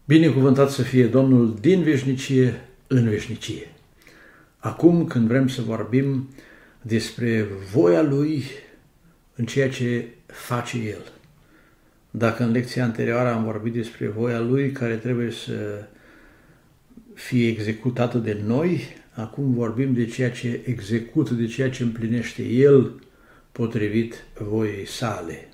Binecuvântat să fie Domnul din veșnicie în veșnicie. Acum când vrem să vorbim despre voia Lui în ceea ce face El. Dacă în lecția anterioară am vorbit despre voia Lui care trebuie să fie executată de noi, acum vorbim de ceea ce execută, de ceea ce împlinește El potrivit voiei sale.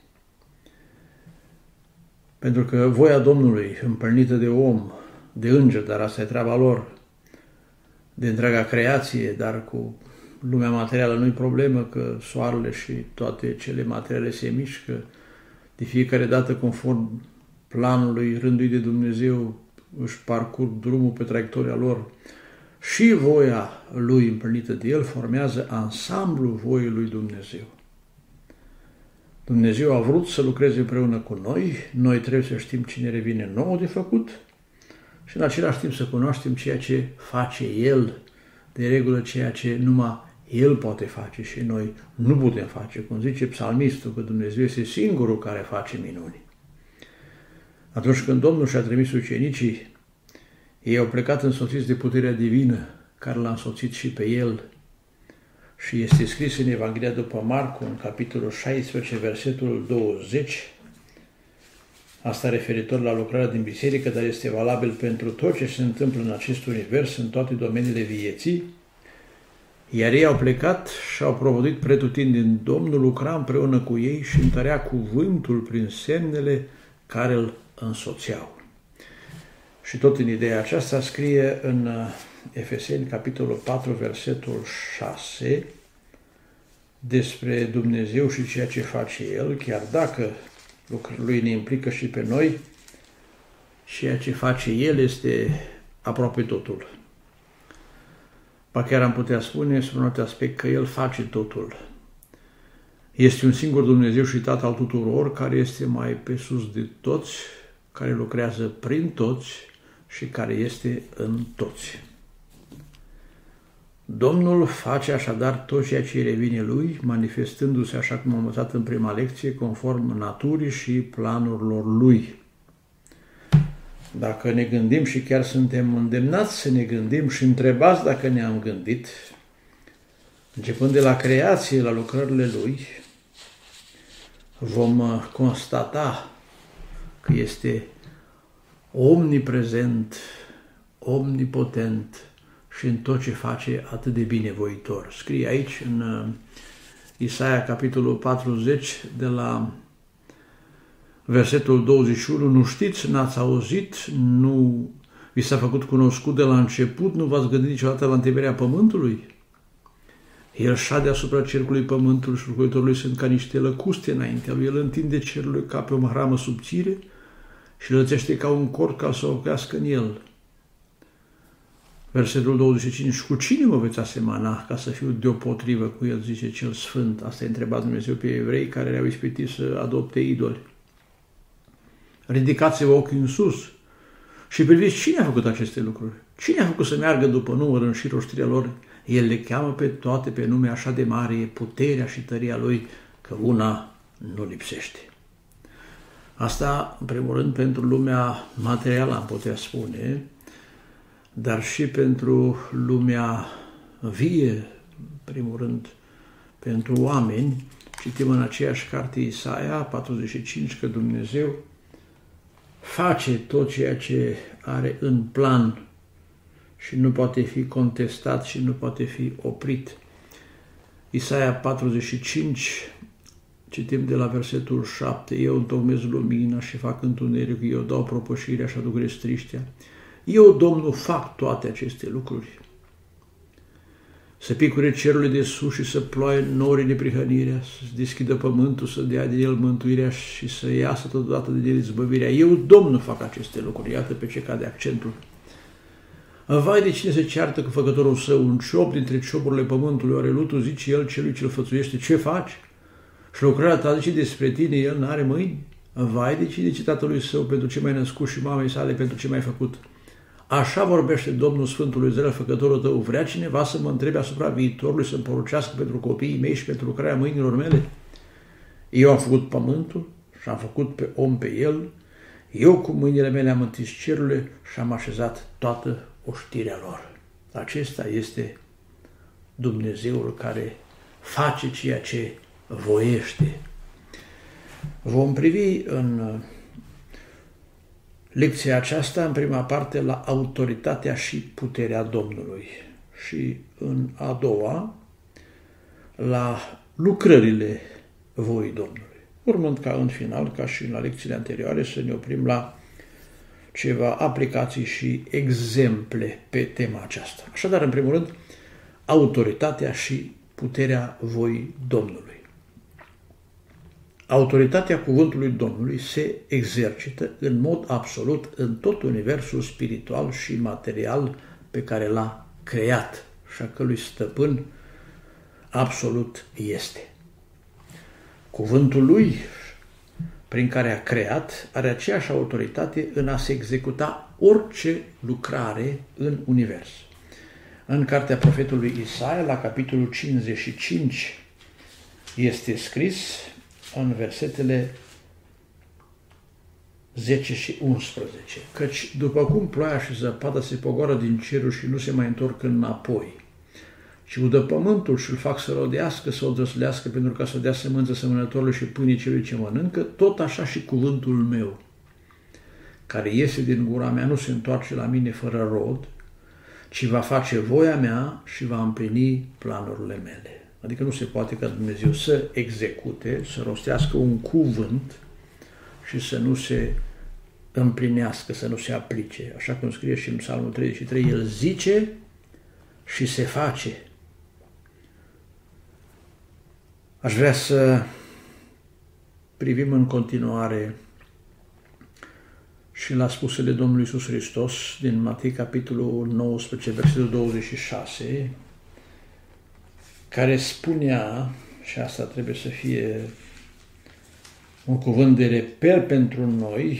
Pentru că voia Domnului, împărnită de om, de înger, dar asta e treaba lor, de întreaga creație, dar cu lumea materială nu-i problemă, că soarele și toate cele materiale se mișcă de fiecare dată conform planului rânduit de Dumnezeu, își parcurg drumul pe traiectoria lor. Și voia Lui împărnită de El formează ansamblul voii Lui Dumnezeu. Dumnezeu a vrut să lucreze împreună cu noi, noi trebuie să știm ce ne revine nouă de făcut și în același timp să cunoaștem ceea ce face El, de regulă ceea ce numai El poate face și noi nu putem face, cum zice psalmistul, că Dumnezeu este singurul care face minuni. Atunci când Domnul și-a trimis ucenicii, ei au plecat însoțiți de puterea divină, care l-a însoțit și pe El. Și este scris în Evanghelia după Marcu, în capitolul 16, versetul 20, asta referitor la lucrarea din biserică, dar este valabil pentru tot ce se întâmplă în acest univers, în toate domeniile vieții. Iar ei au plecat și au provodit pretutindeni. Domnul lucra împreună cu ei și întărea cuvântul prin semnele care îl însoțeau. Și tot în ideea aceasta scrie în Efeseni, capitolul 4, versetul 6, despre Dumnezeu și ceea ce face El, chiar dacă lucrurile Lui ne implică și pe noi, ceea ce face El este aproape totul. Ba chiar am putea spune, sub un alt aspect, că El face totul. Este un singur Dumnezeu și Tatăl al tuturor, care este mai pe sus de toți, care lucrează prin toți și care este în toți. Domnul face așadar tot ceea ce revine Lui, manifestându-se, așa cum am învățat în prima lecție, conform naturii și planurilor Lui. Dacă ne gândim și chiar suntem îndemnați să ne gândim și întrebați dacă ne-am gândit, începând de la creație, la lucrările Lui, vom constata că este omniprezent, omnipotent și în tot ce face atât de binevoitor. Scrie aici în Isaia, capitolul 40, de la versetul 21, nu știți, n-ați auzit, nu vi s-a făcut cunoscut de la început, nu v-ați gândit niciodată la întemeierea pământului? El șade asupra cercului pământului și locuitorii lui sunt ca niște lăcuste înaintea lui. El întinde cerul ca pe o hramă subțire și lățește ca un corp ca să o oprească în el. Versetul 25, cu cine mă veți asemăna ca să fiu deopotrivă cu El, zice Cel Sfânt. Asta i-a întrebat Dumnezeu pe evrei care le-au ispitit să adopte idoli. Ridicați-vă ochii în sus și priviți cine a făcut aceste lucruri. Cine a făcut să meargă după număr în șir oștirea lor? El le cheamă pe toate pe nume, așa de mare e puterea și tăria Lui, că una nu lipsește. Asta, în primul rând, pentru lumea materială, am putea spune, dar și pentru lumea vie, în primul rând, pentru oameni. Citim în aceeași carte Isaia 45 că Dumnezeu face tot ceea ce are în plan și nu poate fi contestat și nu poate fi oprit. Isaia 45, citim de la versetul 7, eu întocmesc lumina și fac întunericul, eu dau propășirea și aduc restriștea. Eu, Domnul, fac toate aceste lucruri. Să picure cerul de sus și să ploaie norii neprihănirea, să deschidă pământul, să dea de el mântuirea și să iasă totodată de el izbăvirea. Eu, Domnul, fac aceste lucruri. Iată pe ce cade accentul. Vai de cine se ceartă cu făcătorul său, un ciop dintre ciopurile pământului, oare lutul zice el celui ce-l fățuiește, ce faci? Și lucrarea ta zice despre tine, el n-are mâini? Vai de cine zice tatălui său, pentru ce m-ai născut și mamei sale, pentru ce m-ai făcut? Așa vorbește Domnul Sfântul Izrael, făcătorul tău. Vrea cineva să mă întrebe asupra viitorului, să-mi porucească pentru copiii mei și pentru lucrarea mâinilor mele? Eu am făcut pământul și am făcut pe om pe el, Eu cu mâinile mele am întins cerurile și am așezat toată oștirea lor. Acesta este Dumnezeul care face ceea ce voiește. Vom privi în lecția aceasta, în prima parte, la autoritatea și puterea Domnului și în a doua, la lucrările voii Domnului. Urmând ca în final, ca și la lecțiile anterioare, să ne oprim la ceva aplicații și exemple pe tema aceasta. Așadar, în primul rând, autoritatea și puterea voii Domnului. Autoritatea cuvântului Domnului se exercită în mod absolut în tot universul spiritual și material pe care l-a creat și a cărui stăpân absolut este. Cuvântul lui, prin care a creat, are aceeași autoritate în a se executa orice lucrare în univers. În cartea profetului Isaia, la capitolul 55, este scris în versetele 10 și 11, căci după cum ploaia și zăpada se pogoară din ceruri și nu se mai întorc înapoi, și udă pământul și îl fac să rodească, să o dăslească, pentru ca să dea sămânță sămânătorului și pâinii celui ce mănâncă, tot așa și cuvântul meu, care iese din gura mea, nu se întoarce la mine fără rod, ci va face voia mea și va împlini planurile mele. Adică nu se poate ca Dumnezeu să execute, să rostească un cuvânt și să nu se împlinească, să nu se aplice. Așa cum scrie și în Psalmul 33, El zice și se face. Aș vrea să privim în continuare și la spusele Domnului Iisus Hristos din Matei, capitolul 19, versetul 26, care spunea, și asta trebuie să fie un cuvânt de reper pentru noi,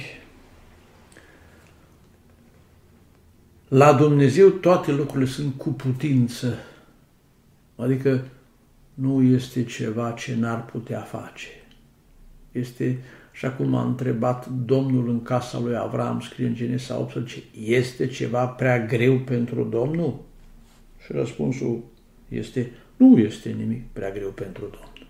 la Dumnezeu toate lucrurile sunt cu putință, adică nu este ceva ce n-ar putea face. Este, așa cum a întrebat Domnul în casa lui Avram, scrie în Genesa 18, este ceva prea greu pentru Domnul? Și răspunsul este, nu este nimic prea greu pentru Domnul.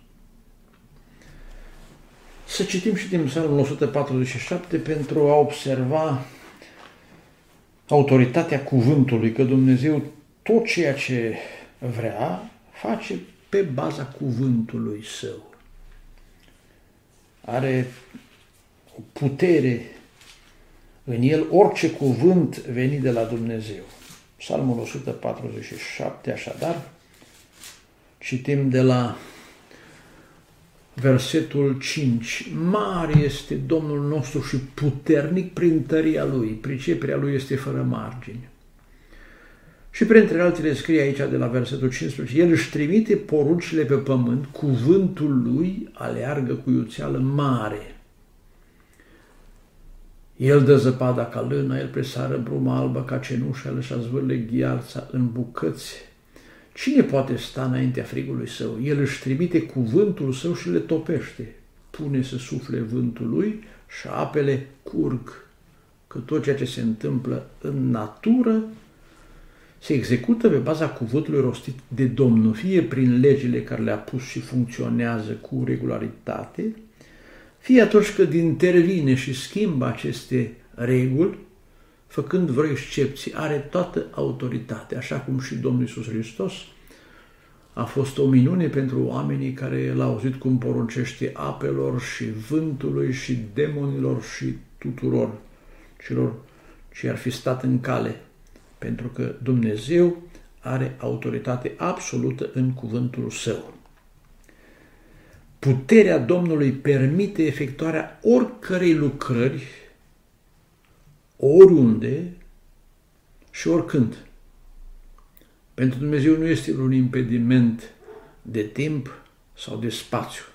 Să citim și din Psalmul 147 pentru a observa autoritatea cuvântului, că Dumnezeu tot ceea ce vrea face pe baza cuvântului Său. Are o putere în El, orice cuvânt venit de la Dumnezeu. Psalmul 147, așadar, citim de la versetul 5. Mare este Domnul nostru și puternic prin tăria Lui, priceperea Lui este fără margini. Și printre altele scrie aici de la versetul 15, El își trimite poruncile pe pământ, cuvântul Lui aleargă cu iuțeală mare. El dă zăpada ca lână, El presară bruma albă ca cenușa, El își azvârle gheața în bucăți. Cine poate sta înaintea frigului Său? El își trimite cuvântul Său și le topește. Pune să sufle vântul Lui și apele curg. Că tot ceea ce se întâmplă în natură se execută pe baza cuvântului rostit de Domnul, fie prin legile care le-a pus și funcționează cu regularitate, fie atunci când intervine și schimbă aceste reguli, făcând vreo excepție, are toată autoritatea, așa cum și Domnul Iisus Hristos a fost o minune pentru oamenii care l-au auzit cum poruncește apelor și vântului și demonilor și tuturor celor ce ar fi stat în cale, pentru că Dumnezeu are autoritate absolută în cuvântul Său. Puterea Domnului permite efectuarea oricărei lucrări, oriunde și oricând. Pentru Dumnezeu nu este un impediment de timp sau de spațiu.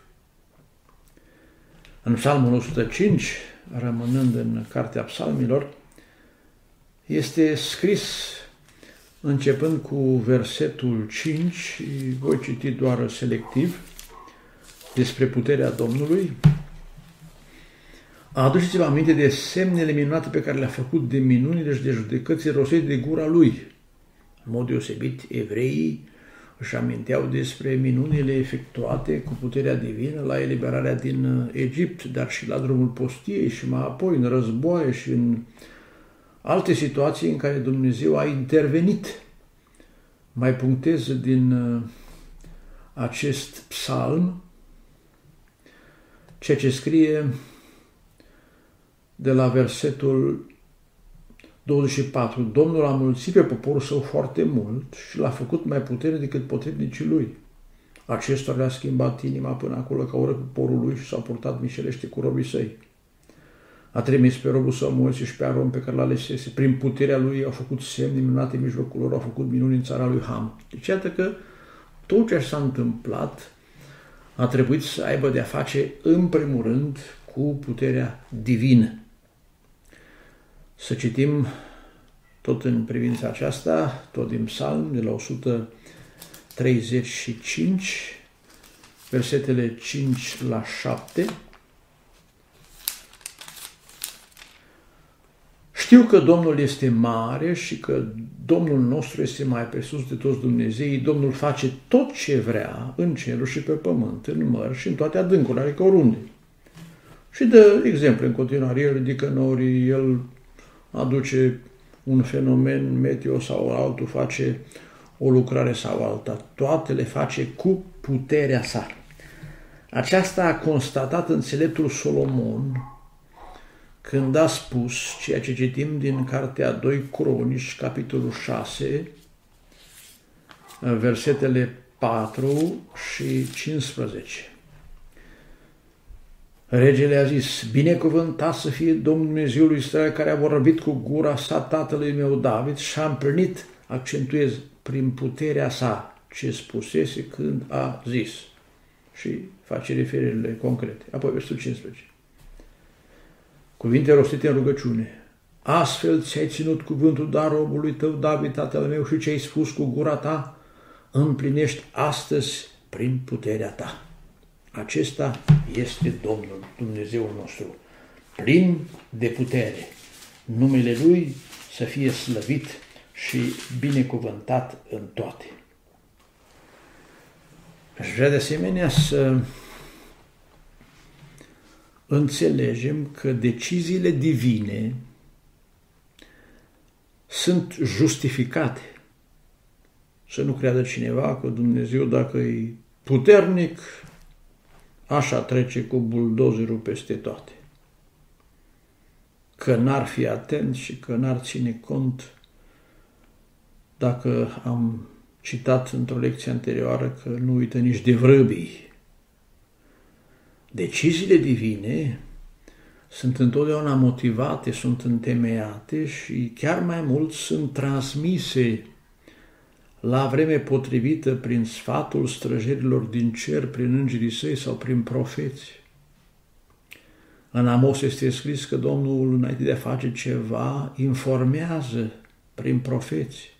În Psalmul 105, rămânând în Cartea Psalmilor, este scris, începând cu versetul 5, și voi citi doar selectiv, despre puterea Domnului. Aduceți-vă aminte de semnele minunate pe care le-a făcut, de minunile și de judecățile rostite de gura lui. În mod deosebit, evreii își aminteau despre minunile efectuate cu puterea divină la eliberarea din Egipt, dar și la drumul postiei și mai apoi în războaie și în alte situații în care Dumnezeu a intervenit. Mai punctez din acest psalm ceea ce scrie de la versetul 24. Domnul a mulțit pe poporul său foarte mult și l-a făcut mai puternic decât potrivnicii lui. Acestor le-a schimbat inima până acolo ca ură poporul lui și s-a purtat mișelește cu robii săi. A trimis pe robul său Moise și pe Aron pe care l-a alesese. Prin puterea lui au făcut semne minunate în mijlocul lor, au făcut minuni în țara lui Ham. Deci iată că tot ce s-a întâmplat a trebuit să aibă de-a face în primul rând cu puterea divină. Să citim tot în privința aceasta, tot din Psalm, de la 135, versetele 5 la 7. Știu că Domnul este mare și că Domnul nostru este mai presus de toți Dumnezeii. Domnul face tot ce vrea în ceruri și pe pământ, în mări și în toate adâncurile, adică oriunde. Și dă exemple în continuare. El ridică norii, el aduce un fenomen meteo sau altul, face o lucrare sau alta. Toate le face cu puterea sa. Aceasta a constatat înțeleptul Solomon când a spus ceea ce citim din cartea 2 Cronici, capitolul 6, versetele 4 și 15. Regele a zis: binecuvântat să fie Domnul Dumnezeul lui Israel, care a vorbit cu gura sa tatălui meu David și a împlinit, accentuez, prin puterea sa ce spusese când a zis. Și face referirile concrete. Apoi versetul 15. Cuvinte rostite în rugăciune. Astfel ți-ai ținut cuvântul dar robului tău David, tatăl meu, și ce ai spus cu gura ta, împlinești astăzi prin puterea ta. Acesta este Domnul, Dumnezeul nostru, plin de putere. Numele Lui să fie slăvit și binecuvântat în toate. Aș vrea de asemenea să înțelegem că deciziile divine sunt justificate. Să nu creadă cineva că Dumnezeu, dacă e puternic, așa trece cu buldozerul peste toate. Că n-ar fi atent și că n-ar ține cont, dacă am citat într-o lecție anterioară, că nu uită nici de vrăbii. Deciziile divine sunt întotdeauna motivate, sunt întemeiate și chiar mai mult sunt transmise la vreme potrivită prin sfatul străjerilor din cer, prin îngerii săi sau prin profeți. În Amos este scris că Domnul, înainte de a face ceva, informează prin profeți.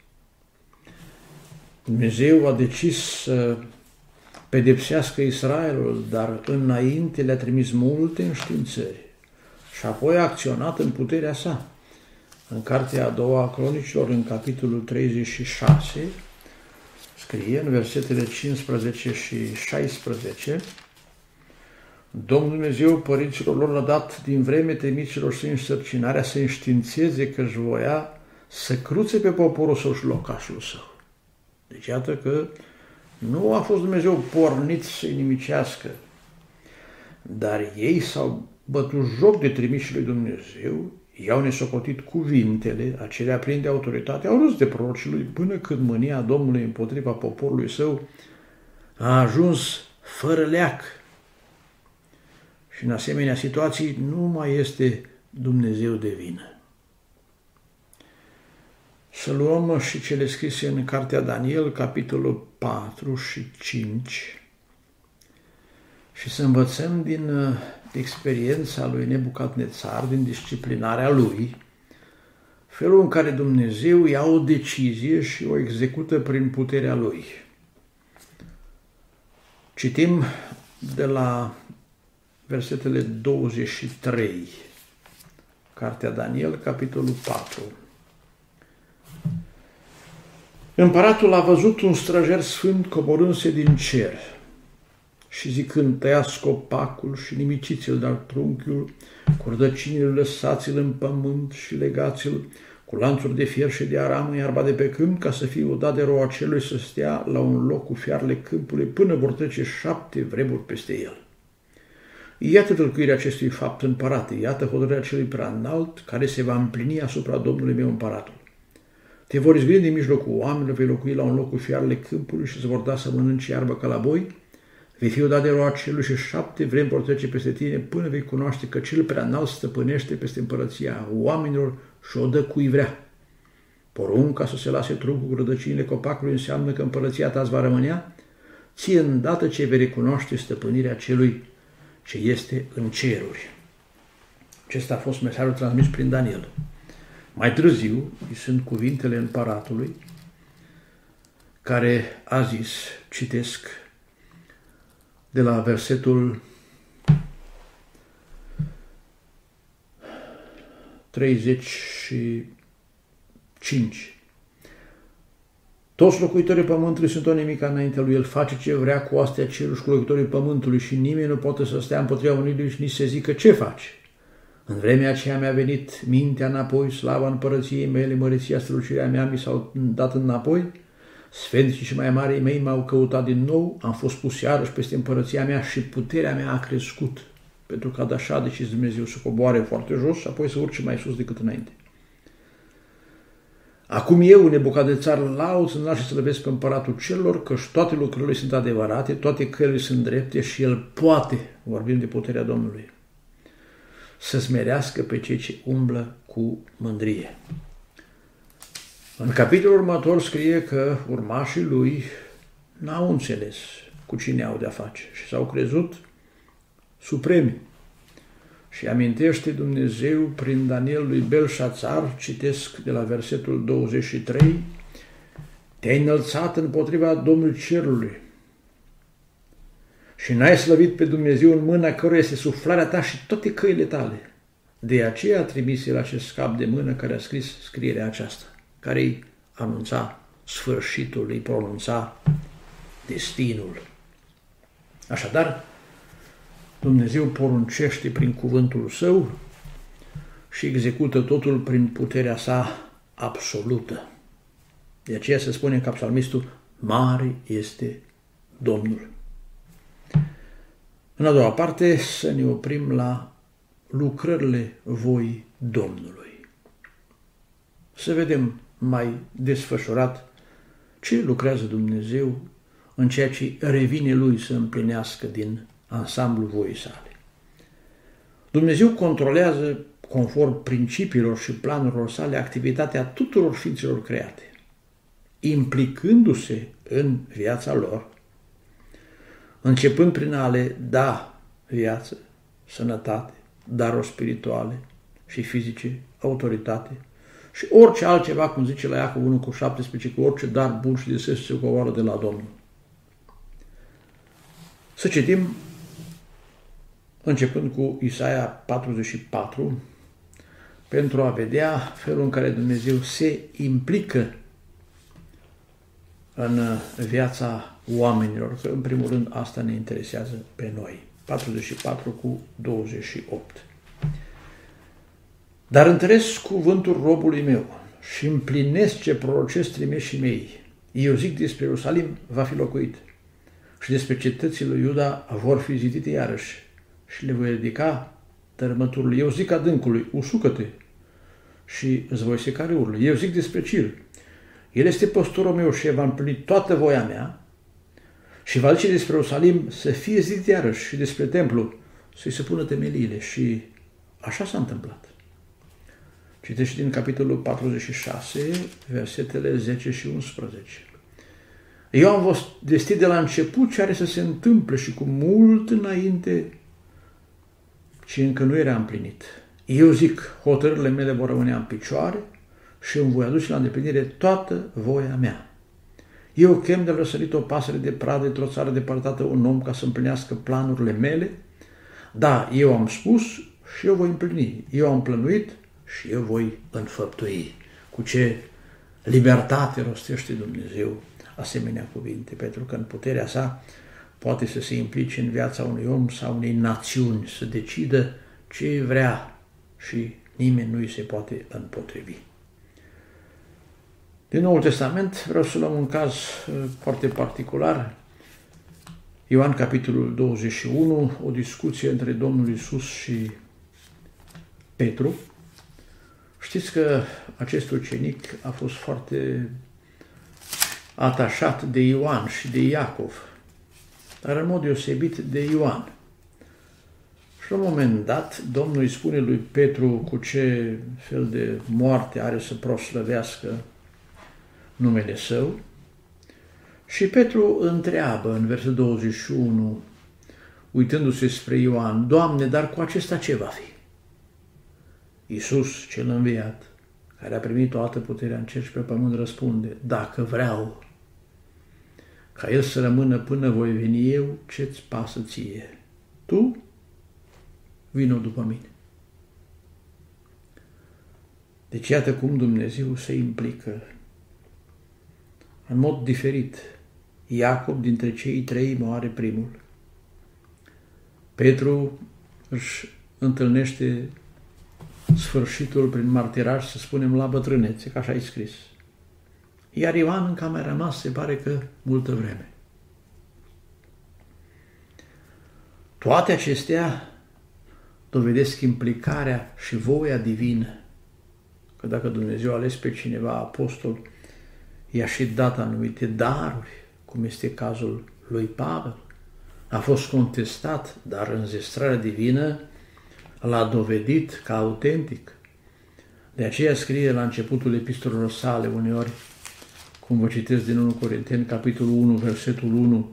Dumnezeu a decis să pedepsească Israelul, dar înainte le-a trimis multe înștiințări și apoi a acționat în puterea sa. În cartea a doua a Cronicilor, în capitolul 36, scrie în versetele 15 și 16: Domnul Dumnezeu părinților lor a dat din vreme temicilor săi însărcinarea să înștiințeze că își voia să cruțe pe poporul său și locașul său. Deci iată că nu a fost Dumnezeu pornit să-i nimicească, dar ei s-au bătut joc de trimișii lui Dumnezeu, i-au nesocotit cuvintele, acelea plini de autoritate, au râs de prorocii lui, până când mânia Domnului împotriva poporului său a ajuns fără leac. Și în asemenea situații nu mai este Dumnezeu de vină. Să luăm și cele scrise în cartea Daniel, capitolul 4 și 5, și să învățăm din experiența lui Nebucadnețar, din disciplinarea lui, felul în care Dumnezeu ia o decizie și o execută prin puterea lui. Citim de la versetele 23 Cartea Daniel, capitolul 4. Împăratul a văzut un străjer sfânt coborându-se din cer și zicând, tăiați copacul și nimiciți-l de-al trunchiul, cu rădăcinile lăsați-l în pământ și legați-l cu lanțuri de fier și de aramă, iarba de pe câmp, ca să fie udat de roa celui să stea la un loc cu fiarele câmpului, până vor trece 7 vremuri peste el. Iată tâlcuirea acestui fapt, împărate, iată hotărârea celui prea înalt, care se va împlini asupra Domnului meu împăratul. Te vor izbândi din mijlocul oamenilor, vei locui la un loc cu fiarele câmpului și îți vor da să mănânci iarbă ca la boi, vei fi udat de roa celui și 7 vremi vor trece peste tine, până vei cunoaște că cel prea înalt stăpânește peste împărăția oamenilor și o dă cui vrea. Porunca să se lase truncul cu rădăcinile copacului înseamnă că împărăția ta îți va rămânea, ție îndată ce vei recunoaște stăpânirea celui ce este în ceruri. Acesta a fost mesajul transmis prin Daniel. Mai târziu îi sunt cuvintele împăratului care a zis, citesc de la versetul 35. Toți locuitorii pământului sunt o nimica înaintea lui, el face ce vrea cu astea cerului și cu locuitorii pământului și nimeni nu poate să stea împotriva unui și nici să zică ce face. În vremea aceea mi-a venit mintea înapoi, slava împărăției mele, măreția, strălucirea mea mi s-au dat înapoi, sfenții și mai marii mei m-au căutat din nou, am fost pus iarăși peste împărăția mea și puterea mea a crescut, pentru că așa a decis Dumnezeu să coboare foarte jos și apoi să urce mai sus decât înainte. Acum eu, Nebucadnețar, laud, înalt și slăvesc pe împăratul celor, căci toate lucrurile sunt adevărate, toate căile sunt drepte și el poate, vorbim de puterea Domnului, să smerească pe cei ce umblă cu mândrie. În capitolul următor scrie că urmașii lui n-au înțeles cu cine au de-a face și s-au crezut supremi. Și amintește Dumnezeu prin Daniel lui Belșațar, citesc de la versetul 23, te-ai înălțat împotriva Domnului cerului și n-ai slăvit pe Dumnezeu în mâna căruia este suflarea ta și toate căile tale. De aceea a trimis el acest scap de mână care a scris scrierea aceasta, care îi anunța sfârșitul, îi pronunța destinul. Așadar, Dumnezeu poruncește prin cuvântul său și execută totul prin puterea sa absolută. De aceea se spune ca psalmistul, mare este Domnul. În a doua parte să ne oprim la lucrările voii Domnului. Să vedem mai desfășurat ce lucrează Dumnezeu în ceea ce revine lui să împlinească din ansamblul voii sale. Dumnezeu controlează, conform principiilor și planurilor sale, activitatea tuturor ființelor create, implicându-se în viața lor, începând prin a le da viață, sănătate, daruri spirituale și fizice, autoritate și orice altceva, cum zice la Iacov 1:17, cu orice dar bun și de sus se coboară de la Domnul. Să citim începând cu Isaia 44, pentru a vedea felul în care Dumnezeu se implică în viața oamenilor, că în primul rând asta ne interesează pe noi. 44:28. Dar întăresc cuvântul robului meu și împlinesc ce prorocesc trimeșii mei. Eu zic despre Ierusalim va fi locuit și despre cetățile lui Iuda vor fi zidite iarăși și le voi ridica tărămăturile. Eu zic adâncului, usucă-te și îți voi seca râurile. Eu zic despre Cir, el este păstorul meu și va împlini toată voia mea și va zice despre Ierusalim să fie zidit iarăși și despre templu să-i se pună temeliile. Și așa s-a întâmplat. Citește din capitolul 46, versetele 10 și 11. Eu am vestit de la început ce are să se întâmple și cu mult înainte ce încă nu era împlinit. Eu zic, hotărârile mele vor rămâne în picioare și îmi voi aduce la îndeplinire toată voia mea. Eu chem de răsărit o pasăre de pradă într-o țară depărtată un om ca să împlinească planurile mele. Da, eu am spus și eu voi împlini. Eu am plănuit și eu voi înfăptui. Cu ce libertate rostește Dumnezeu asemenea cuvinte, pentru că în puterea sa poate să se implice în viața unui om sau unei națiuni, să decidă ce vrea și nimeni nu îi se poate împotrivi. Din Noul Testament vreau să luăm un caz foarte particular. Ioan, capitolul 21, o discuție între Domnul Iisus și Petru. Știți că acest ucenic a fost foarte atașat de Ioan și de Iacov, dar în mod deosebit de Ioan. Și la un moment dat, Domnul îi spune lui Petru cu ce fel de moarte are să proslăvească numele său. Și Petru întreabă în versetul 21, uitându-se spre Ioan, Doamne, dar cu acesta ce va fi? Iisus, cel înviat, care a primit toată puterea în cer și pe pământ, răspunde, dacă vreau ca el să rămână până voi veni eu, ce-ți pasă ție? Tu vino după mine. Deci iată cum Dumnezeu se implică în mod diferit. Iacob dintre cei trei moare primul. Petru își întâlnește sfârșitul prin martiraj, să spunem, la bătrânețe, că așa e scris. Iar Ioan încă a mai rămas, se pare că, multă vreme. Toate acestea dovedesc implicarea și voia divină, că dacă Dumnezeu a ales pe cineva apostol, i-a și dat anumite daruri, cum este cazul lui Pavel. A fost contestat, dar înzestrarea divină l-a dovedit ca autentic. De aceea scrie la începutul epistolelor sale uneori, cum vă citesc din 1 Corinteni, capitolul 1, versetul 1,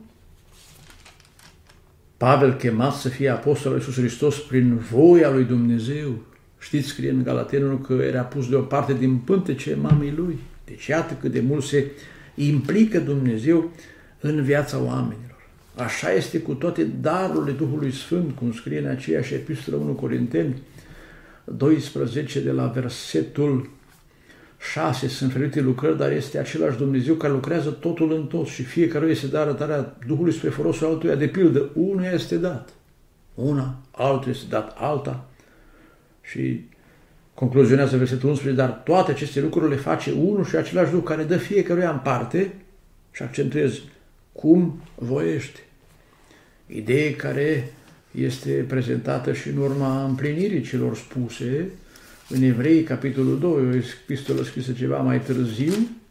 Pavel, chemat să fie apostol al Iisus Hristos prin voia lui Dumnezeu. Știți, scrie în Galatenul că era pus deoparte din pântece mamei lui. Deci iată cât de mult se implică Dumnezeu în viața oamenilor. Așa este cu toate darurile Duhului Sfânt, cum scrie în aceeași epistolă 1 Corinteni 12, de la versetul 6, sunt felurite lucrări, dar este același Dumnezeu care lucrează totul în tot și fiecare este de arătarea Duhului spre folosul altuia. De pildă, unuia este dat una, altul este dat alta. Și concluzionează versetul 11, dar toate aceste lucruri le face unul și același Duh care dă fiecăruia în parte, și accentuez, cum voiește. Idee care este prezentată și în urma împlinirii celor spuse în Evrei, capitolul 2, o epistolă scrisă ceva mai târziu,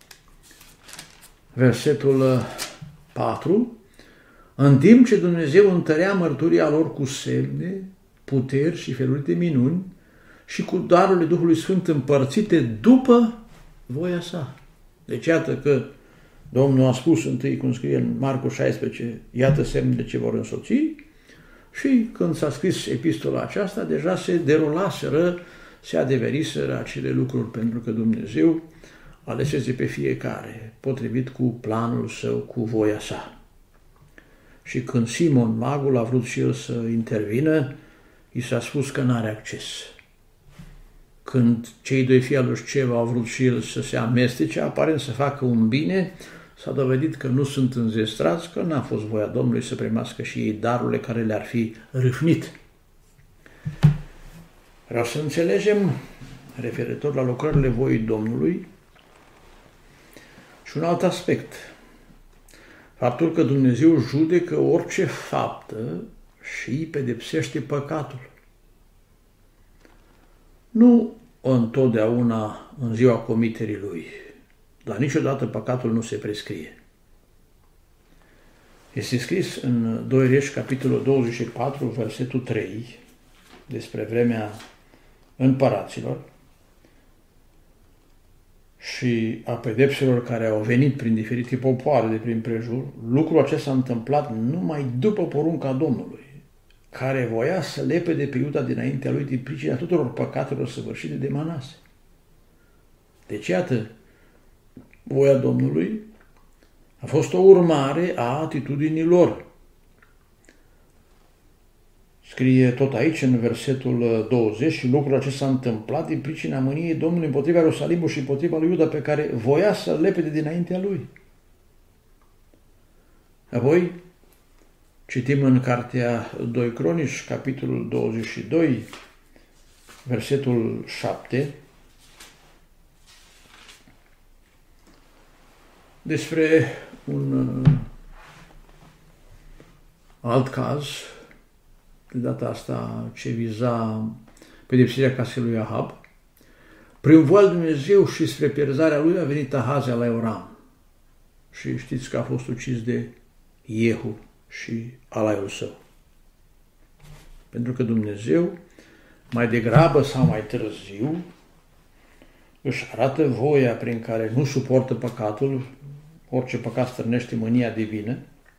versetul 4, în timp ce Dumnezeu întărea mărturia lor cu semne, puteri și felurite minuni și cu darurile Duhului Sfânt împărțite după voia sa. Deci iată că Domnul a spus întâi, cum scrie în Marcu 16, iată semnele ce vor însoți, și când s-a scris epistola aceasta, deja se derulaseră, se adeveriseră acele lucruri, pentru că Dumnezeu alesese pe fiecare, potrivit cu planul său, cu voia sa. Și când Simon, magul, a vrut și el să intervină, i s-a spus că n-are acces. Când cei doi fii al lui Sceva au vrut și el să se amestece, aparent să facă un bine, s-a dovedit că nu sunt înzestrați, că n-a fost voia Domnului să primească și ei darurile care le-ar fi râvnit. Vreau să înțelegem, referitor la lucrările voii Domnului, și un alt aspect. Faptul că Dumnezeu judecă orice faptă și pedepsește păcatul. Nu întotdeauna în ziua comiterii lui, dar niciodată păcatul nu se prescrie. Este scris în 2 Reși, capitolul 24, versetul 3, despre vremea împăraților și a pedepselor care au venit prin diferite popoare de prin prejur. Lucrul acesta s-a întâmplat numai după porunca Domnului, care voia să lepede pe Iuda dinaintea lui din pricina tuturor păcatelor săvârșite de Manase. Deci, iată, voia Domnului a fost o urmare a atitudinii lor. Scrie tot aici, în versetul 20, și lucrul acesta s-a întâmplat din pricina mâniei Domnului împotriva Ierusalimului și împotriva lui Iuda, pe care voia să-l lepede dinaintea lui. Apoi, citim în cartea 2 Cronici, capitolul 22, versetul 7, despre un alt caz, de data asta ce viza pedepsirea casei lui Ahab. Prin voia lui Dumnezeu și spre pierzarea lui a venit Ahazia la Ioram. Și știți că a fost ucis de Jehu și alaiul său. Pentru că Dumnezeu, mai degrabă sau mai târziu, își arată voia prin care nu suportă păcatul, orice păcat stârnește mânia divină,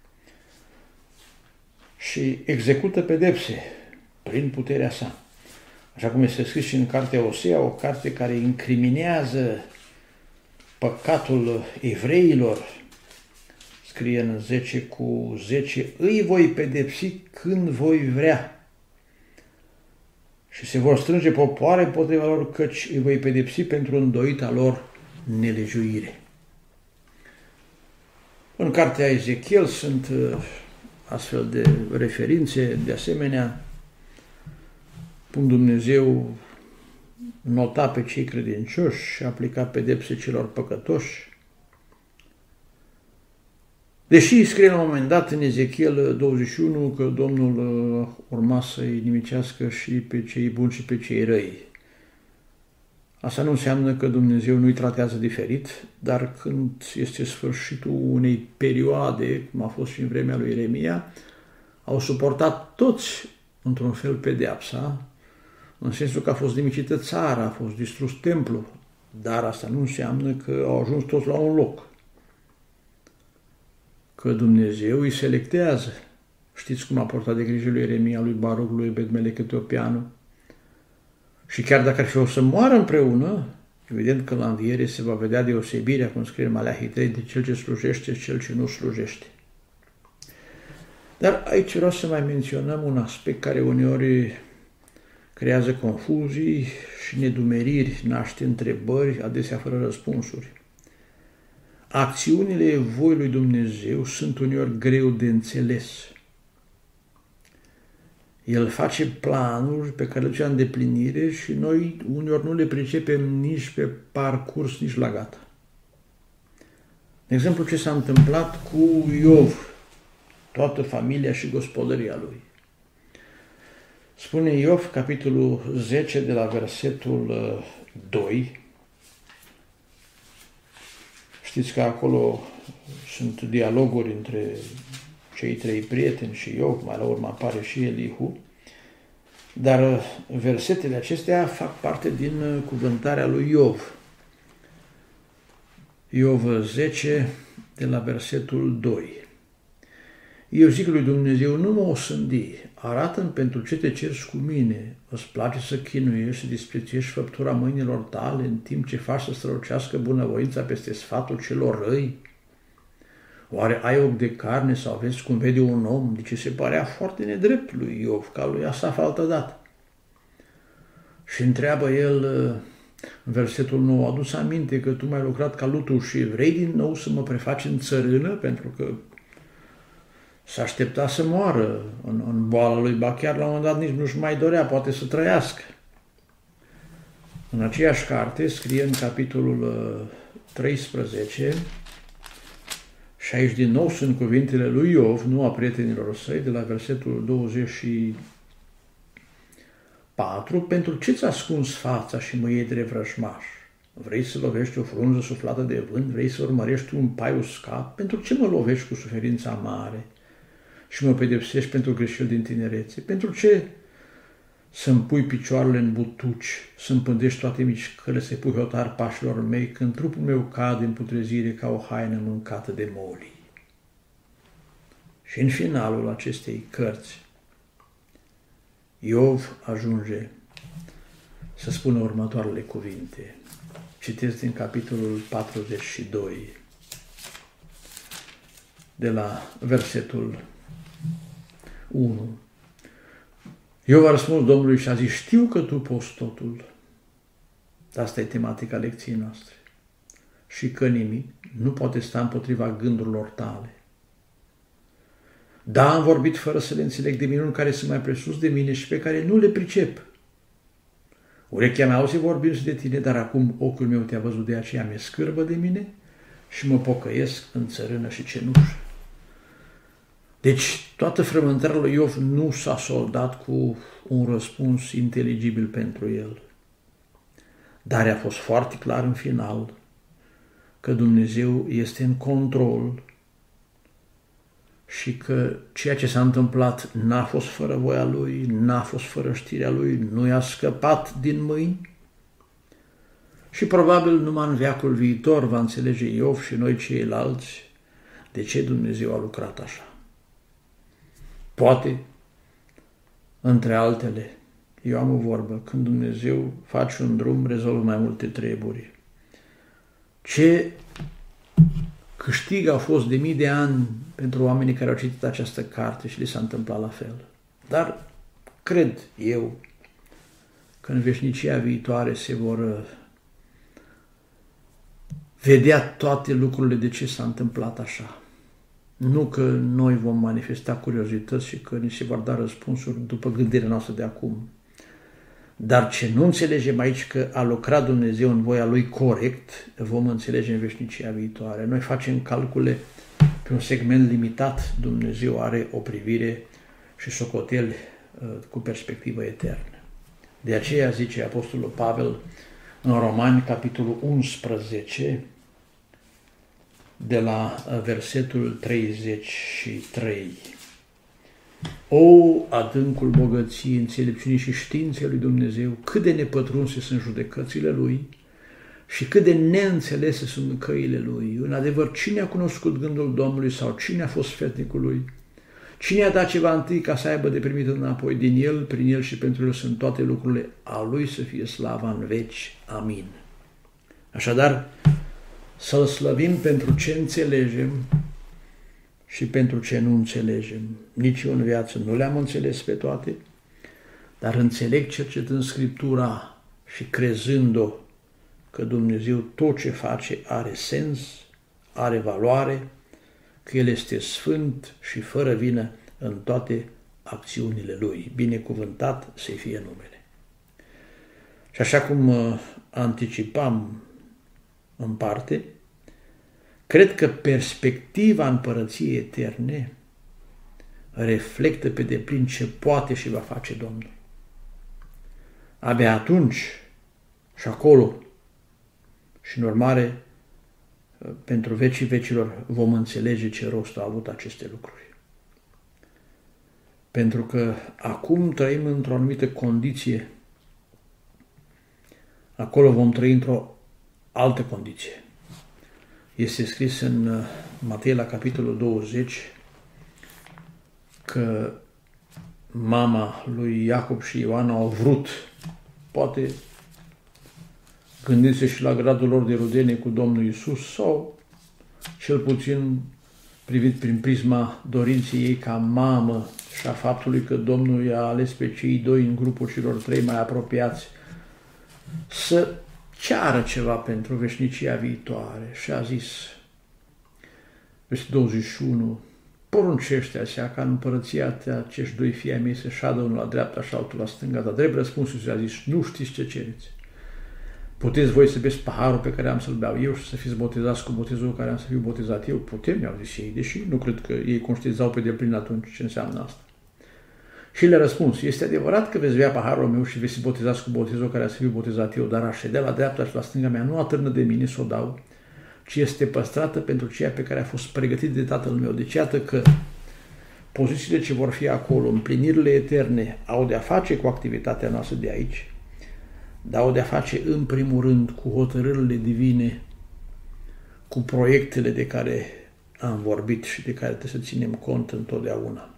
și execută pedepse prin puterea sa. Așa cum este scris și în cartea Osea, o carte care incriminează păcatul evreilor, scrie în 10:10, îi voi pedepsi când voi vrea și se vor strânge popoare împotriva lor, căci îi voi pedepsi pentru îndoita lor nelejuire. În cartea Ezechiel sunt astfel de referințe, de asemenea, cum Dumnezeu nota pe cei credincioși și aplica pedepse celor păcătoși. Deși scrie la un moment dat în Ezechiel 21 că Domnul urma să-i nimicească și pe cei buni și pe cei răi. Asta nu înseamnă că Dumnezeu nu-i tratează diferit, dar când este sfârșitul unei perioade, cum a fost și în vremea lui Ieremia, au suportat toți într-un fel pedeapsa, în sensul că a fost nimicită țara, a fost distrus templul, dar asta nu înseamnă că au ajuns toți la un loc. Că Dumnezeu îi selectează. Știți cum a portat de grijă lui Ieremia, lui Baruc, lui Ebed-Melech Etiopianu? Și chiar dacă ar fi o să moară împreună, evident că la înviere se va vedea deosebirea, cum scrie în Maleahii 3, de cel ce slujește și cel ce nu slujește. Dar aici vreau să mai menționăm un aspect care uneori creează confuzii și nedumeriri, naște întrebări, adesea fără răspunsuri. Acțiunile voii lui Dumnezeu sunt uneori greu de înțeles. El face planuri pe care le duce în îndeplinire și noi uneori nu le pricepem nici pe parcurs, nici la gata. De exemplu, ce s-a întâmplat cu Iov, toată familia și gospodăria lui. Spune Iov, capitolul 10, de la versetul 2. Știți că acolo sunt dialoguri între cei trei prieteni și Iov, mai la urmă apare și Elihu, dar versetele acestea fac parte din cuvântarea lui Iov. Iov 10, de la versetul 2. Eu zic lui Dumnezeu, nu mă osândi, arată-mi pentru ce te ceri cu mine, îți place să chinuiești, să disprețuiești făptura mâinilor tale, în timp ce faci să strălucească bunăvoința peste sfatul celor răi? Oare ai ochi de carne sau vezi cum vede un om? Deci se părea foarte nedrept lui Iov, ca lui Asaf altădată. Și întreabă el în versetul 9, adu-ți aminte că tu m-ai lucrat ca lutul și vrei din nou să mă prefaci în țărână, pentru că s-a aștepta să moară în boala lui, ba chiar la un moment dat nici nu-și mai dorea, poate să trăiască. În aceeași carte scrie în capitolul 13, și aici din nou sunt cuvintele lui Iov, nu a prietenilor săi, de la versetul 24, pentru ce ți-a ascuns fața și mă iei de vrăjmaș? Vrei să lovești o frunză suflată de vânt? Vrei să urmărești un pai uscat? Pentru ce mă lovești cu suferința mare și mă pedepsești pentru greșeli din tinerețe? Pentru ce să-mi pui picioarele în butuci, să-mi pândești toate mișcările, să-i pui hotar pașilor mei, când trupul meu cade în putrezire ca o haină mâncată de molii? Și în finalul acestei cărți, Iov ajunge să spună următoarele cuvinte. Citesc din capitolul 42, de la versetul 1. Iov a răspuns Domnului și a zis, știu că tu poți totul. Asta e tematica lecției noastre. Și că nimic nu poate sta împotriva gândurilor tale. Da, am vorbit fără să le înțeleg de minuni care sunt mai presus de mine și pe care nu le pricep. Urechea mea auzi vorbindu-se de tine, dar acum ochiul meu te-a văzut, de aceea mi-e scârbă de mine și mă pocăiesc în țărână și cenușă. Deci, toată frământarea lui Iov nu s-a soldat cu un răspuns inteligibil pentru el. Dar a fost foarte clar în final că Dumnezeu este în control și că ceea ce s-a întâmplat n-a fost fără voia Lui, n-a fost fără știrea Lui, nu i-a scăpat din mâini și probabil numai în veacul viitor va înțelege Iov și noi ceilalți de ce Dumnezeu a lucrat așa. Poate, între altele, eu am o vorbă, când Dumnezeu face un drum, rezolvă mai multe treburi. Ce câștig a fost de mii de ani pentru oamenii care au citit această carte și li s-a întâmplat la fel. Dar cred eu că în veșnicia viitoare se vor vedea toate lucrurile de ce s-a întâmplat așa. Nu că noi vom manifesta curiozități și că ni se vor da răspunsuri după gândirea noastră de acum. Dar ce nu înțelegem aici că a lucrat Dumnezeu în voia Lui corect, vom înțelege în veșnicia viitoare. Noi facem calcule pe un segment limitat, Dumnezeu are o privire și socoteli cu perspectivă eternă. De aceea zice Apostolul Pavel în Romani, capitolul 11, de la versetul 33. O, adâncul bogăției, înțelepciunii și științei lui Dumnezeu, cât de nepătrunse sunt judecățile Lui și cât de neînțelese sunt căile Lui. În adevăr, cine a cunoscut gândul Domnului sau cine a fost sfetnicul Lui? Cine a dat ceva întâi ca să aibă de primit înapoi? Din El, prin El și pentru El sunt toate lucrurile, a Lui să fie slava în veci. Amin. Așadar, să-L slăvim pentru ce înțelegem și pentru ce nu înțelegem. Nici eu în viață nu le-am înțeles pe toate, dar înțeleg cercetând Scriptura și crezând-o că Dumnezeu tot ce face are sens, are valoare, că El este sfânt și fără vină în toate acțiunile Lui. Binecuvântat să fie numele. Și așa cum anticipam în parte, cred că perspectiva împărăției eterne reflectă pe deplin ce poate și va face Domnul. Abia atunci și acolo și în urmare, pentru vecii vecilor, vom înțelege ce rost au avut aceste lucruri. Pentru că acum trăim într-o anumită condiție, acolo vom trăi într-o altă condiție. Este scris în Matei la capitolul 20 că mama lui Iacob și Ioan au vrut, poate gândiți și la gradul lor de rudenie cu Domnul Iisus sau cel puțin privit prin prisma dorinței ei ca mamă și a faptului că Domnul i-a ales pe cei doi în grupul celor trei mai apropiați să ceară ceva pentru veșnicia viitoare și a zis, versetul 21, poruncește așa ca în împărăția ta acești doi fii ai mei să șadă unul la dreapta și altul la stânga, dar drept răspunsul și a zis, nu știți ce cereți. Puteți voi să beți paharul pe care am să-l beau eu și să fiți botezați cu botezul care am să fiu botezat eu? Putem, mi-au zis ei, deși nu cred că ei conștientizau pe deplin atunci ce înseamnă asta. Și le-a răspuns, este adevărat că veți bea paharul meu și veți fi botezați cu botezul care am să fiu botezat eu, dar a ședea la dreapta și la stânga mea nu atârnă de mine să o dau, ci este păstrată pentru ceea pe care a fost pregătit de Tatăl meu. Deci iată că pozițiile ce vor fi acolo, împlinirile eterne, au de-a face cu activitatea noastră de aici, dar au de-a face în primul rând cu hotărârile divine, cu proiectele de care am vorbit și de care trebuie să ținem cont întotdeauna.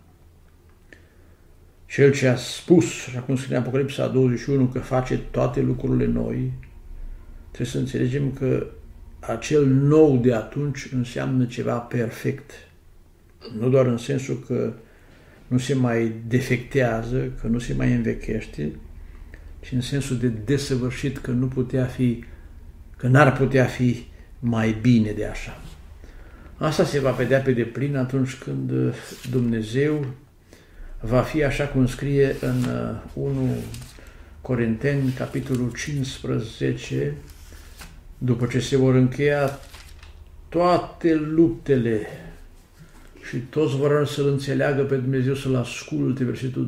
Cel ce a spus, așa cum scrie în Apocalipsa 21, că face toate lucrurile noi, trebuie să înțelegem că acel nou de atunci înseamnă ceva perfect. Nu doar în sensul că nu se mai defectează, că nu se mai învechește, ci în sensul de desăvârșit, că nu putea fi, că n-ar putea fi mai bine de așa. Asta se va vedea pe deplin atunci când Dumnezeu va fi, așa cum scrie în 1 Corinteni, capitolul 15, după ce se vor încheia toate luptele și toți vor să-L înțeleagă pe Dumnezeu, să-L asculte, versetul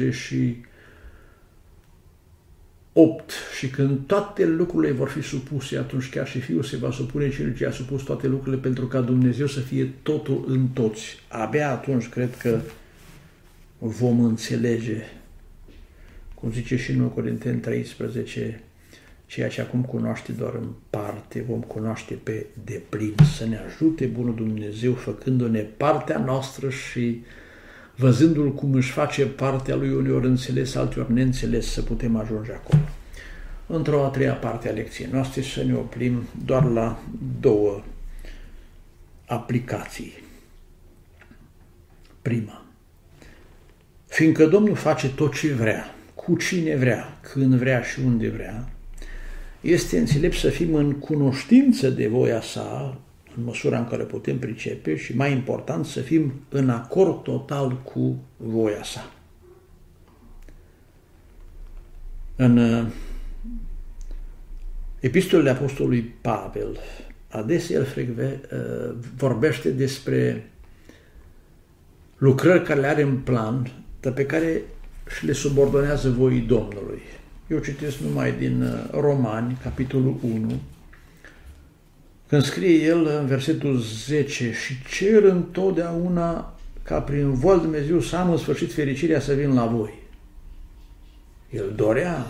28, și când toate lucrurile vor fi supuse, atunci chiar și Fiul se va supune celui ce a supus toate lucrurile, pentru ca Dumnezeu să fie totul în toți. Abia atunci cred că vom înțelege, cum zice și în 1 Corinteni 13, ceea ce acum cunoaște doar în parte, vom cunoaște pe deplin. Să ne ajute bunul Dumnezeu, făcându-ne partea noastră și văzându-L cum își face partea Lui, uneori înțeles, alteori neînțeles, să putem ajunge acolo. Într-o a treia parte a lecției noastre să ne oprim doar la două aplicații. Prima, fiindcă Domnul face tot ce vrea, cu cine vrea, când vrea și unde vrea, este înțelept să fim în cunoștință de voia sa, în măsura în care putem pricepe, și mai important, să fim în acord total cu voia sa. În epistolele Apostolului Pavel, adesea el vorbește despre lucrări care le are în plan, dar pe care și le subordonează voii Domnului. Eu citesc numai din Romani, capitolul 1, când scrie el în versetul 10: și cer întotdeauna ca prin voia lui Dumnezeu să am în sfârșit fericirea să vin la voi. El dorea,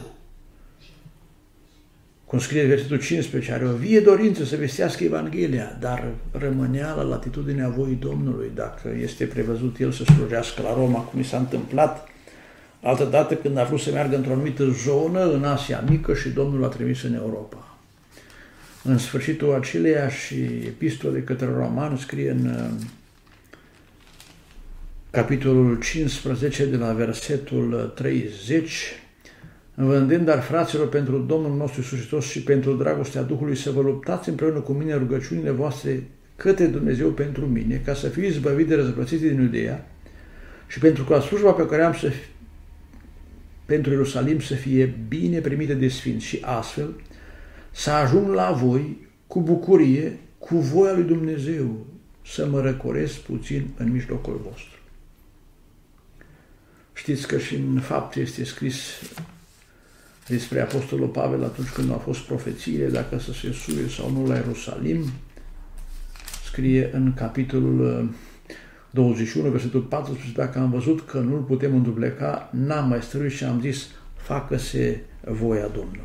cum scrie în versetul 15, are o vie dorință să vestească Evanghelia, dar rămânea la latitudinea voii Domnului, dacă este prevăzut el să slujească la Roma, cum i s-a întâmplat altădată când a vrut să meargă într-o anumită zonă în Asia Mică și Domnul l-a trimis în Europa. În sfârșitul aceleiași epistole către Romani scrie în capitolul 15 de la versetul 30: învândând dar, fraților, pentru Domnul nostru Iisus Hristos și pentru dragostea Duhului, să vă luptați împreună cu mine rugăciunile voastre către Dumnezeu pentru mine, ca să fiu izbăvit de răzvrătiții din Iudeea, și pentru ca slujba pe care am pentru Ierusalim să fie bine primită de sfinți, și astfel să ajung la voi cu bucurie, cu voia lui Dumnezeu, să mă răcoresc puțin în mijlocul vostru. Știți că și în Fapte este scris despre Apostolul Pavel atunci când au fost profețiile, dacă să se suie sau nu la Ierusalim. Scrie în capitolul 21, versetul 14, dacă am văzut că nu-l putem îndupleca, n-am mai stăruit și am zis, facă-se voia Domnului.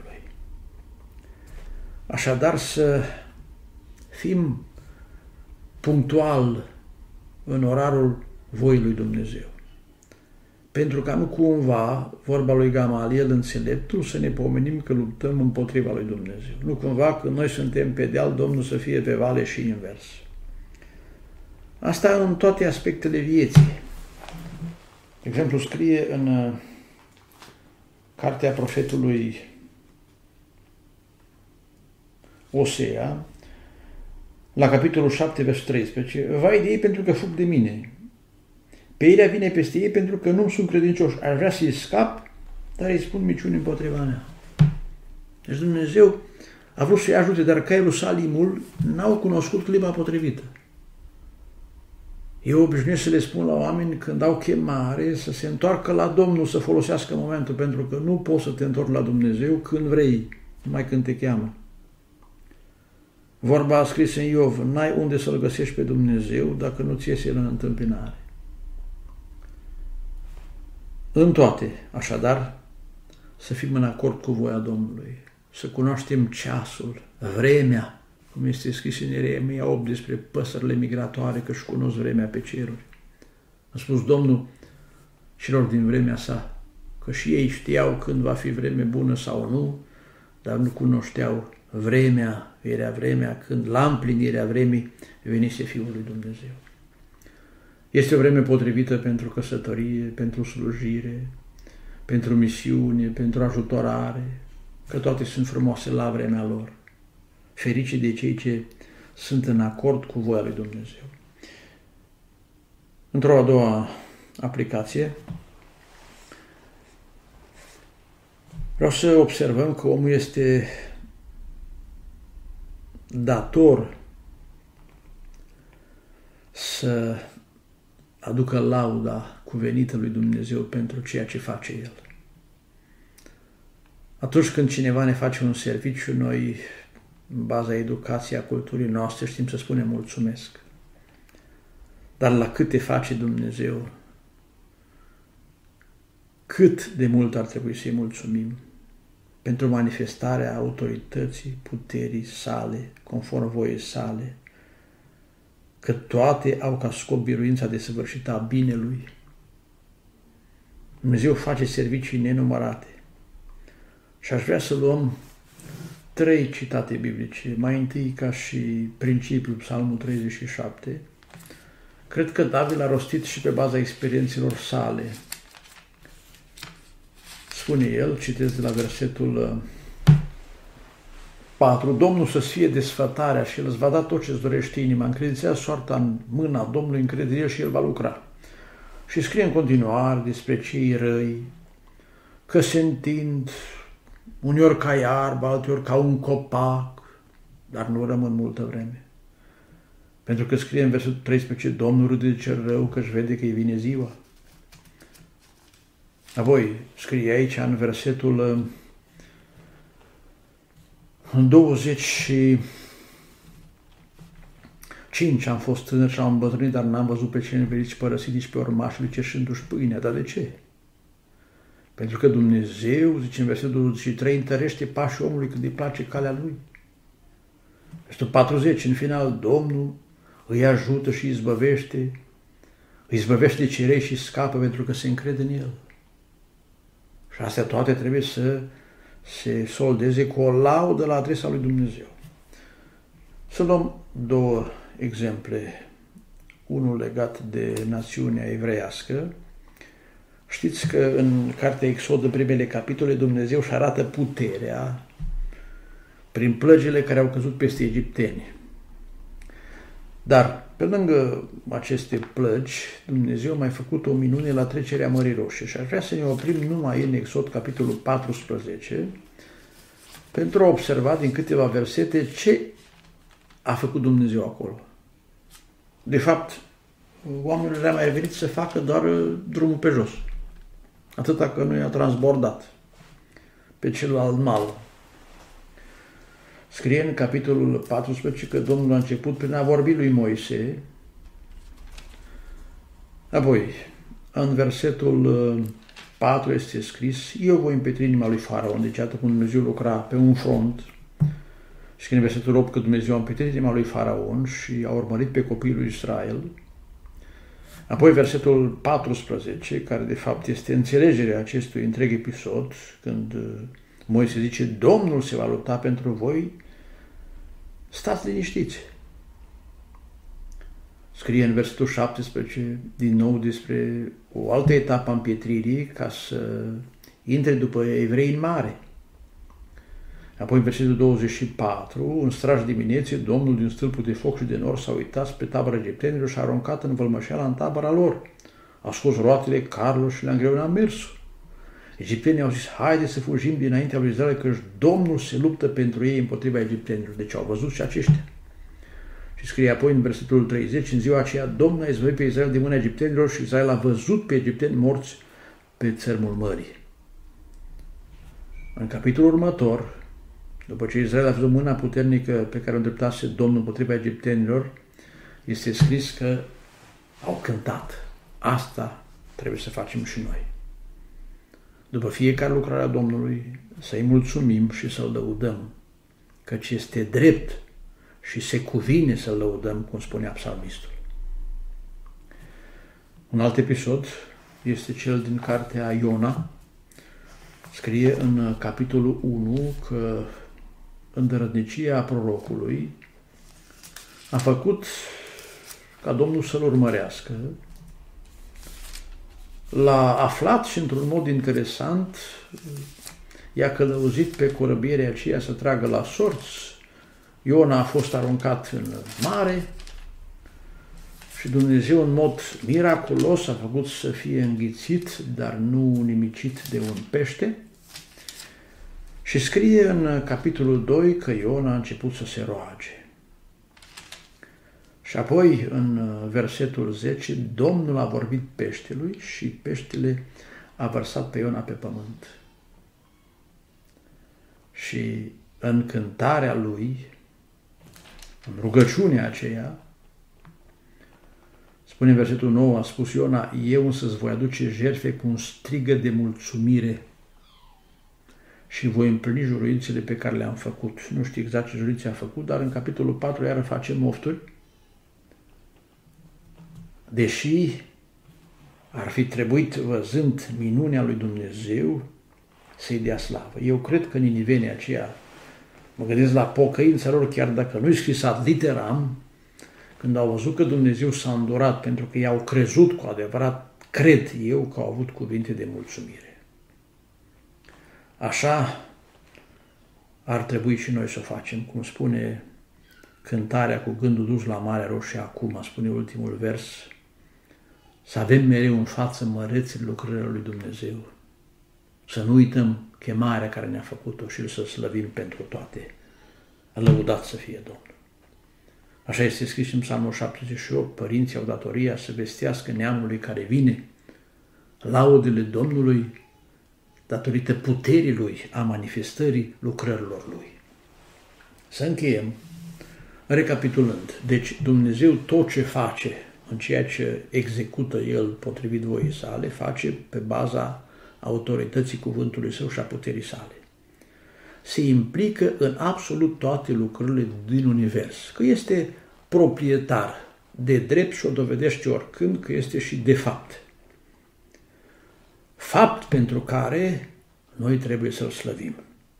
Așadar, să fim punctual în orarul voii lui Dumnezeu. Pentru ca nu cumva, vorba lui Gamaliel înțeleptul, să ne pomenim că luptăm împotriva lui Dumnezeu. Nu cumva că noi suntem pe deal, Domnul să fie pe vale și invers. Asta în toate aspectele vieții. De exemplu, scrie în cartea profetului Osea, la capitolul 7, versul 13, vai de ei pentru că fug de mine. Peirea vine peste ei pentru că nu sunt credincioși. Aș vrea să-i scap, dar îi spun minciuni împotriva mea. Deci Dumnezeu a vrut să-i ajute, dar ca Ierusalimul n-au cunoscut clipa potrivită. Eu obișnuiesc să le spun la oameni când au chemare să se întoarcă la Domnul, să folosească momentul, pentru că nu poți să te întorci la Dumnezeu când vrei, numai când te cheamă. Vorba a scris în Iov, n-ai unde să-L găsești pe Dumnezeu dacă nu ți iese El în întâmpinare. În toate, așadar, să fim în acord cu voia Domnului, să cunoaștem ceasul, vremea, cum este scris în Ieremia 8 despre păsările migratoare, că își cunosc vremea pe ceruri. A spus Domnul celor din vremea sa, că și ei știau când va fi vreme bună sau nu, dar nu cunoșteau vremea, era vremea când la împlinirea vremii venise Fiul lui Dumnezeu. Este o vreme potrivită pentru căsătorie, pentru slujire, pentru misiune, pentru ajutorare, că toate sunt frumoase la vremea lor. Ferice de cei ce sunt în acord cu voia lui Dumnezeu. Într-o a doua aplicație, vreau să observăm că omul este dator să aducă lauda cuvenită lui Dumnezeu pentru ceea ce face El. Atunci când cineva ne face un serviciu, noi, în baza educației, a culturii noastre, știm să spunem mulțumesc. Dar la cât te face Dumnezeu, cât de mult ar trebui să-i mulțumim pentru manifestarea autorității, puterii sale, conform voiei sale, că toate au ca scop biruința desăvârșită a binelui. Dumnezeu face servicii nenumărate. Și aș vrea să luăm 3 citate biblice. Mai întâi, ca și principiul, Psalmul 37. Cred că David l-a rostit și pe baza experiențelor sale. Spune el, citesc de la versetul 4, Domnul să-ți fie desfătarea și El îți va da tot ce-ți dorește inima, încredințează soarta în mâna Domnului, încrede El și El va lucra. Și scrie în continuare despre cei răi, că se întind uneori ca iarbă, alteori ca un copac, dar nu rămân multă vreme. Pentru că scrie în versetul 13, Domnul râde de cel rău, că-și vede că îi vine ziua. Apoi scrie aici în versetul 25, am fost tânăr și am îmbătrânit, dar n-am văzut pe cei neveriți părăsit nici pe urmașii lui cerșându-și pâinea. Dar de ce? Pentru că Dumnezeu, zice în versetul 23, întărește pașii omului când îi place calea lui. Versetul 40, în final, Domnul îi ajută și îi izbăvește de cei răi și scapă pentru că se încrede în El. Și astea toate trebuie să se soldeze cu o laudă la adresa lui Dumnezeu. Să luăm 2 exemple. Unul legat de națiunea evreiască. Știți că în cartea Exod, în primele capitole, Dumnezeu își arată puterea prin plăgile care au căzut peste egipteni. Dar, pe lângă aceste plăgi, Dumnezeu a mai făcut o minune la trecerea Mării Roșii. Și aș vrea să ne oprim numai în Exod, capitolul 14, pentru a observa din câteva versete ce a făcut Dumnezeu acolo. De fapt, oamenilor le-a mai venit să facă doar drumul pe jos. Atâta că nu i-a transbordat pe celălalt mal. Scrie în capitolul 14 că Domnul a început prin a vorbi lui Moise. Apoi, în versetul 4 este scris, eu voi împetri inima lui Faraon. Deci, iată cum Dumnezeu lucra pe un front. Și în versetul 8 că Dumnezeu a împetrit inima lui Faraon și a urmărit pe copiii lui Israel. Apoi versetul 14, care de fapt este înțelegerea acestui întreg episod, când Moise zice, Domnul se va lupta pentru voi, stați liniștiți. Scrie în versetul 17 din nou despre o altă etapă a împietririi ca să intre după evrei în mare. Apoi în versetul 24, în straj dimineții, Domnul din stâlpul de foc și de nor s-a uitat spre tabăra egiptenilor și a aruncat în vălmășeala în tabăra lor. A scos roatele carelor și le-a îngreunat mersul. Egiptenii au zis, haide să fugim dinaintea lui Israel, că Domnul se luptă pentru ei împotriva egiptenilor. Deci au văzut și aceștia. Și scrie apoi în versetul 30, în ziua aceea Domnul a izbăvit pe Israel din mâna egiptenilor și Israel a văzut pe egipteni morți pe țărmul mării. În capitolul următor, după ce Israel a văzut mâna puternică pe care o îndreptase Domnul împotriva egiptenilor, este scris că au cântat. Asta trebuie să facem și noi. După fiecare lucrare a Domnului, să-i mulțumim și să-L lăudăm, căci este drept și se cuvine să-L lăudăm, cum spunea psalmistul. Un alt episod este cel din cartea Iona. Scrie în capitolul 1 că îndărătnicia prorocului a făcut ca Domnul să-l urmărească l-a aflat și într-un mod interesant i-a călăuzit pe corăbierea aceea să tragă la sorți. Iona a fost aruncat în mare și Dumnezeu în mod miraculos a făcut să fie înghițit, dar nu nimicit de un pește. Și scrie în capitolul 2 că Iona a început să se roage. Și apoi, în versetul 10, Domnul a vorbit peștelui și peștele a vărsat pe Iona pe pământ. Și în cântarea lui, în rugăciunea aceea, spune în versetul 9, a spus Iona, eu însă îți voi aduce jertfe cu un strigă de mulțumire și voi împlini juruințele pe care le-am făcut. Nu știu exact ce juruințe a făcut, dar în capitolul 4 iară face mofturi. Deși ar fi trebuit, văzând minunea lui Dumnezeu, să-i dea slavă. Eu cred că ninivenii aceia, mă gândesc la pocăința lor, chiar dacă nu-i scris ad literam, când au văzut că Dumnezeu s-a îndurat pentru că i-au crezut cu adevărat, cred eu că au avut cuvinte de mulțumire. Așa ar trebui și noi să o facem, cum spune cântarea cu gândul dus la Marea Roșie acum, spune ultimul vers, să avem mereu în față mărețile lucrările lui Dumnezeu, să nu uităm chemarea care ne-a făcut-o și să slăvim pentru toate. Lăudat să fie Domnul. Așa este scris în Psalmul 78, părinții au datoria să vestească neamului care vine laudele Domnului datorită puterii Lui, a manifestării lucrărilor Lui. Să încheiem recapitulând. Deci Dumnezeu tot ce face în ceea ce execută El potrivit voii sale, face pe baza autorității cuvântului Său și a puterii sale. Se implică în absolut toate lucrările din univers, că este proprietar de drept și o dovedește oricând că este și de fapt. Fapt pentru care noi trebuie să-L slăvim.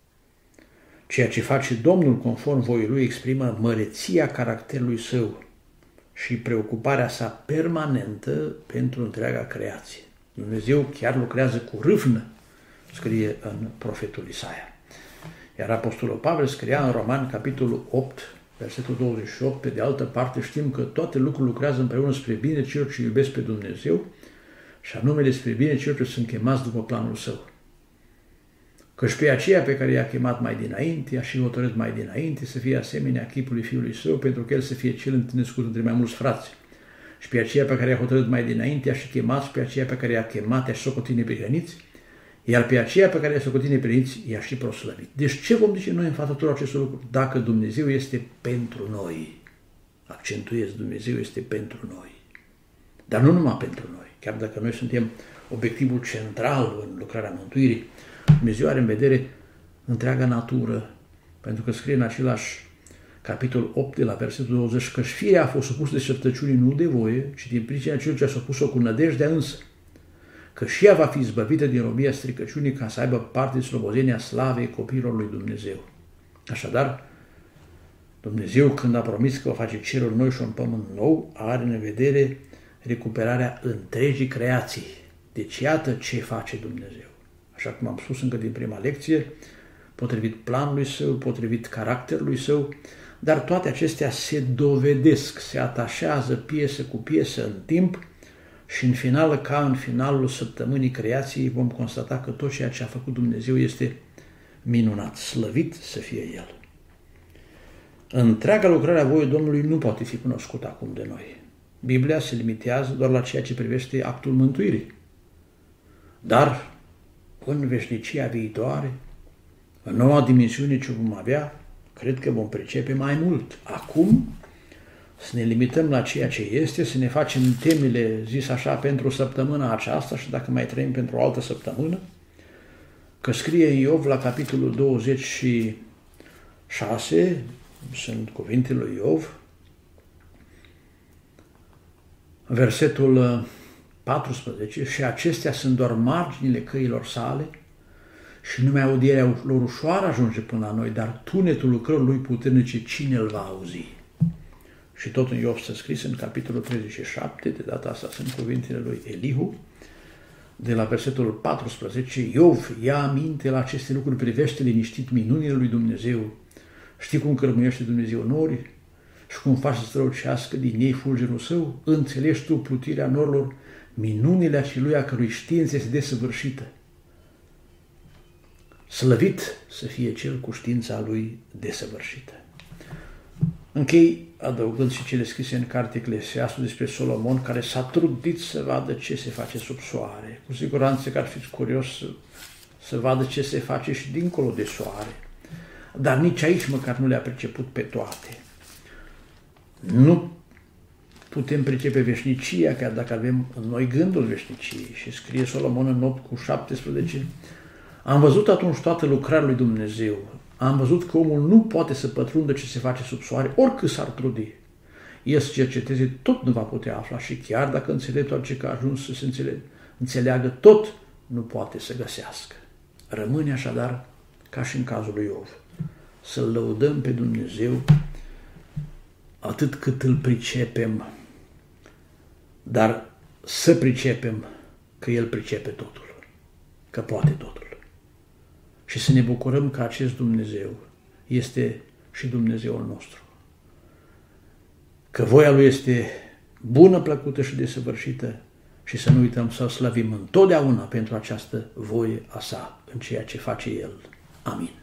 Ceea ce face Domnul conform voii Lui exprimă măreția caracterului Său și preocuparea sa permanentă pentru întreaga creație. Dumnezeu chiar lucrează cu râvnă, scrie în profetul Isaia. Iar Apostolul Pavel scria în Romani, capitolul 8, versetul 28, pe de altă parte știm că toate lucrurile lucrează împreună spre bine celor ce iubesc pe Dumnezeu și anume despre bine celor ce sunt chemați după planul Său. Căci pe aceea pe care i-a chemat mai dinainte, i-a și hotărât mai dinainte să fie asemenea chipului Fiului Său, pentru că El să fie cel întâlnescut între mai mulți frați. Și pe aceea pe care i-a hotărât mai dinainte, i-a și chemat, și pe aceea pe care i-a chemat, i-a și socotit neprihăniți, iar pe aceea pe care i-a socotit neprihăniți, i-a și proslăvit. Deci ce vom zice noi în fața tuturor acestor lucruri? Dacă Dumnezeu este pentru noi, accentuez, Dumnezeu este pentru noi, dar nu numai pentru noi, chiar dacă noi suntem obiectivul central în lucrarea mântuirii, Dumnezeu are în vedere întreaga natură, pentru că scrie în același capitol 8 de la versetul 20 că firea a fost supusă de șertăciunii nu de voie, ci din pricina celor ce a supus-o cu nădejdea însă, că și ea va fi izbăvită din robia stricăciunii ca să aibă parte de slobozenia slavei copiilor lui Dumnezeu. Așadar, Dumnezeu când a promis că va face ceruri noi și un pământ nou, are în vedere recuperarea întregii creații. Deci iată ce face Dumnezeu. Așa cum am spus încă din prima lecție, potrivit planului Său, potrivit caracterului Său, dar toate acestea se dovedesc, se atașează piesă cu piesă în timp și în final, ca în finalul săptămânii creației, vom constata că tot ceea ce a făcut Dumnezeu este minunat, slăvit să fie El. Întreaga lucrare a voii Domnului nu poate fi cunoscută acum de noi. Biblia se limitează doar la ceea ce privește actul mântuirii. Dar în veșnicia viitoare, în noua dimensiune ce vom avea, cred că vom pricepe mai mult. Acum să ne limităm la ceea ce este, să ne facem temele, zis așa, pentru săptămâna aceasta și dacă mai trăim pentru o altă săptămână, că scrie în Iov la capitolul 26, sunt cuvintele lui Iov, versetul 14, și acestea sunt doar marginile căilor sale și numai audierea lor ușoară ajunge până la noi, dar tunetul lucrărilor lui puternice cine îl va auzi? Și tot în Iov s-a scris în capitolul 37, de data asta sunt cuvintele lui Elihu, de la versetul 14, Iov ia aminte la aceste lucruri, privește liniștit minunile lui Dumnezeu. Știi cum cărmuiește Dumnezeu nori și cum face să strălucească din ei fulgerul său? Înțelegi tu plutirea norilor, minunile acelui a cărui știință este desăvârșită. Slăvit să fie cel cu știința lui desăvârșită. Închei adăugând și cele scrise în cartea Eclesiastul despre Solomon, care s-a trudit să vadă ce se face sub soare. Cu siguranță că ar fi curios să vadă ce se face și dincolo de soare. Dar nici aici măcar nu le-a priceput pe toate. Nu putem pricepe veșnicia, chiar dacă avem în noi gândul veșniciei. Și scrie Solomon în 8:17, am văzut atunci toată lucrarea lui Dumnezeu. Am văzut că omul nu poate să pătrundă ce se face sub soare, oricât s-ar trudi. El să cerceteze, tot nu va putea afla și chiar dacă înțeleptul ce că a ajuns să se înțeleagă, tot nu poate să găsească. Rămâne așadar, ca și în cazul lui Iov, să-L lăudăm pe Dumnezeu atât cât îl pricepem, dar să pricepem că El pricepe totul, că poate totul. Și să ne bucurăm că acest Dumnezeu este și Dumnezeul nostru. Că voia Lui este bună, plăcută și desăvârșită și să nu uităm să-L slăvim întotdeauna pentru această voie a Sa în ceea ce face El. Amin.